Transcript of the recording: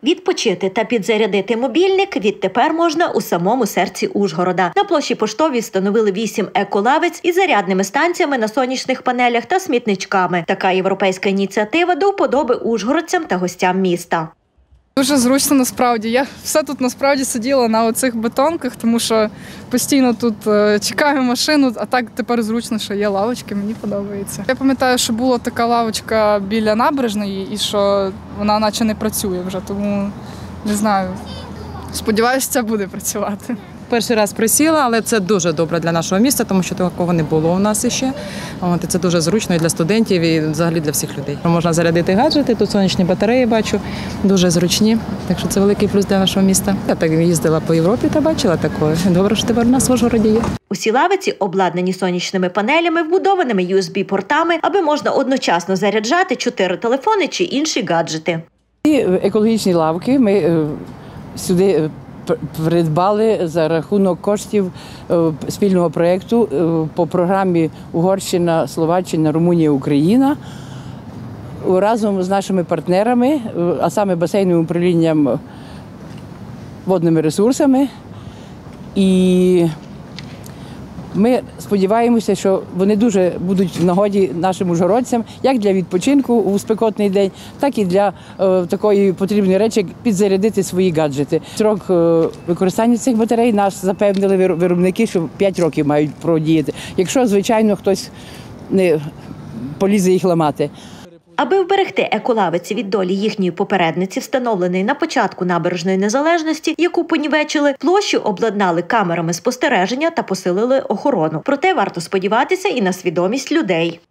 Відпочити та підзарядити мобільник відтепер можна у самому серці Ужгорода. На площі Поштовій встановили 8 еколавиць із зарядними станціями на сонячних панелях та смітничками. Така європейська ініціатива до вподоби ужгородцям та гостям міста. Дуже зручно насправді. Я все тут насправді сиділа на оцих бетонках, тому що постійно тут чекаю машину, а так тепер зручно, що є лавочки, мені подобається. Я пам'ятаю, що була така лавочка біля набережної і що вона наче не працює вже, тому не знаю. Сподіваюся, це буде працювати. Перший раз присіла, але це дуже добре для нашого міста, тому що такого не було у нас іще. І це дуже зручно і для студентів, і взагалі для всіх людей. Можна зарядити гаджети, тут сонячні батареї бачу, дуже зручні. Так що це великий плюс для нашого міста. Я так їздила по Європі та бачила таке. Добре, що тепер у нас в Ужгороді є. Усі лавиці обладнані сонячними панелями, вбудованими USB-портами, аби можна одночасно заряджати 4 телефони чи інші гаджети. Ці екологічні лавки ми сюди придбали за рахунок коштів спільного проєкту по програмі Угорщина, Словаччина, Румунія, Україна разом з нашими партнерами, а саме басейновим управлінням водними ресурсами. І ми сподіваємося, що вони дуже будуть в нагоді нашим ужгородцям, як для відпочинку у спекотний день, так і для такої потрібної речі, як підзарядити свої гаджети. Срок використання цих батарей нас запевнили виробники, що 5 років мають продіяти, якщо, звичайно, хтось не полізе їх ламати. Аби вберегти еколавиці від долі їхньої попередниці, встановленої на початку набережної Незалежності, яку понівечили, площу обладнали камерами спостереження та посилили охорону. Проте варто сподіватися і на свідомість людей.